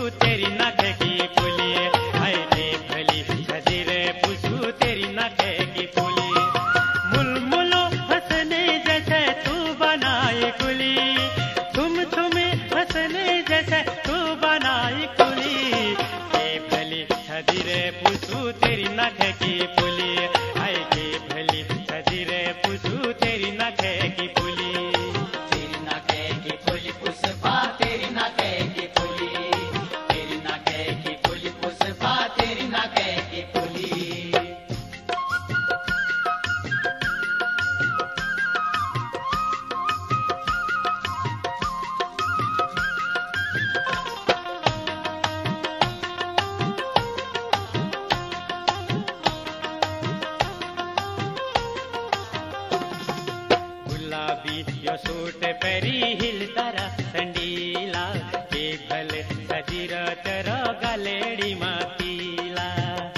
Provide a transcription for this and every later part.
पुसू तेरी नखे की पुली, हाय के भली सजीरे पुसू तेरी नखे की पुली। मुलमुलो हंसने जैसे तू बनाई कुली, तुम हंसने जैसे तू बनाई कुली, के भली सजीरे पुसू तेरी नखे की पुली, हाय के भली सजीरे पुसू तेरी नखे की पुली। तेरी नखे की पुली पुष्पा, तेरी नखे की पुली, तेरी नखे की पुली पुष्पा, तेरी नखे की पुली। गुलाबी यो सूट पेरी हिल तारा संडीला, के भले सजीर तर गलेड़ी मातीला।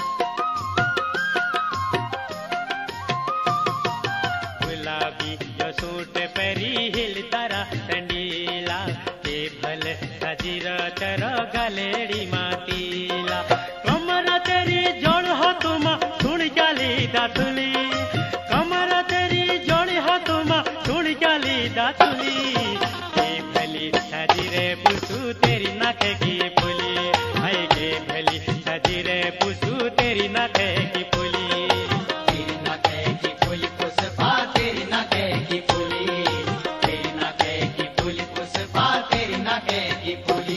गुलाबी यो सूट पेरी हिल तारा संडीला, के भले सजीर तर गलेड़ी मातीला। कमर तेरी जोड़ हो तुम सुन चाली दातुली, कमर तेरी जोड़ी हो तुम सुन चाली दातुली, के भली सजीरे पुसू तेरी नखे की पुली, हाय के भली सजीरे पुसू तेरी नखे की पुली। तेरी नखे की पुली पुष्पा, तेरी नखे की पुली, तेरी नखे की पुली पुष्पा, तेरी नखे की पुली।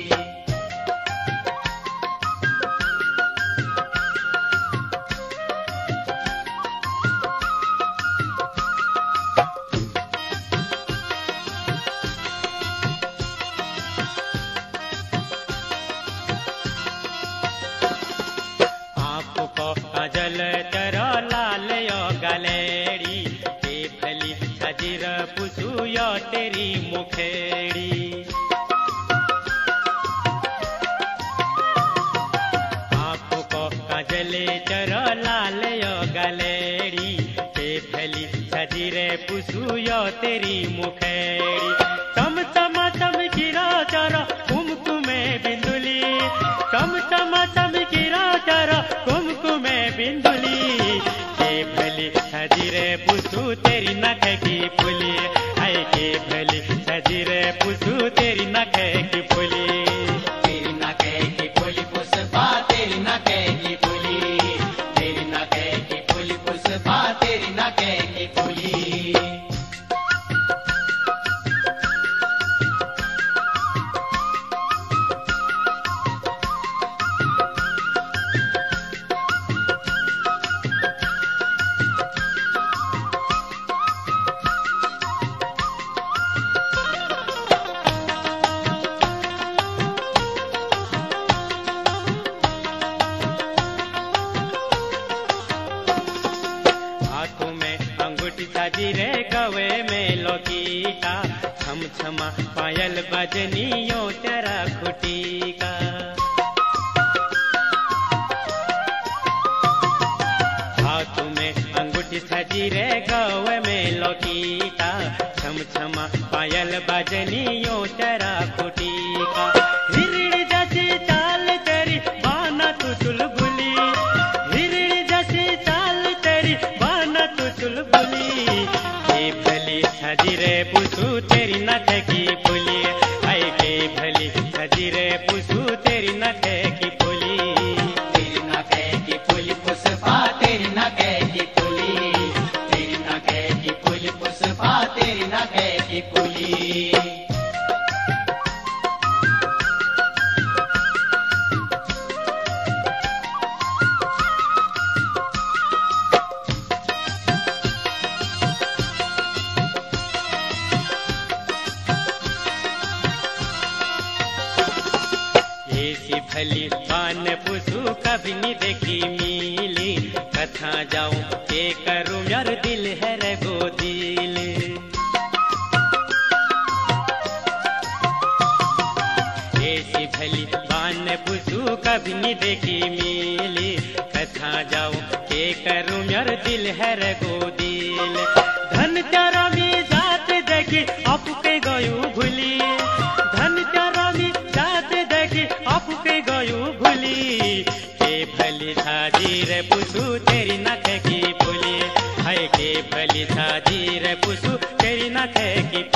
आपको काजल तरो लाल यो गलेड़ी, के भली सजीर पुसू यो तेरी मुखेड़ी। आपको काजल तरो लाल यो गलेड़ी, के भली सजीर पुसू यो तेरी मुखेड़ी। तम तम गिरा चारा कुमकुमे बिंदुली, तम तम गिरा चारा कुमकुमे बिंदुली, के भली सजीरे पुसू तेरी नखे की पुली, हाय के भली सजीरे पुसू तेरी नखे की पुली। तेरी नखे की पुली पुष्पा, तेरी नखे की पुली, तेरी नखे की पुली पुष्पा, तेरी नखे की पुली। हाथों में अंगूठी सजीरे गवे में लौकी का, छम छमा पायल बजनियो तेरा खुटी का। हाथों में अंगूठी सजीरे गवे में लौकी का, छम छमा पायल बजनियो तेरा खुटी का। हिरणी जैसी चाल तेरी बाना तू चुलबुली, हिरणी जैसी चाल तेरी बाना तू चुलबुली, के भली सजीरे पुसू तेरी नखे की पुली, हाय के भली सजीरे पुसू तेरी नखे की पुली। तेरी नखे की पुली पुष्पा, तेरी नखे की पुली, तेरी नखे की पुली पुष्पा, तेरी नखे की पुली। ऐसी भली पान पुसू कभी नहीं देखी मिली, कथा जाऊं के करूं यार दिल है रे वो दिल। ऐसी भली पान पुसू कभी नहीं देखी मिली, कथा जाऊं के करूं यार दिल है रे वो दिल। धन तेरा मी जात देखी आपके गयू भूली, धन तेरा मी जात देखी आप गयु भूली के भली साजी रे पुसु तेरी नखे की फूली, हाय के भली साजी रे पुसु तेरी नखे की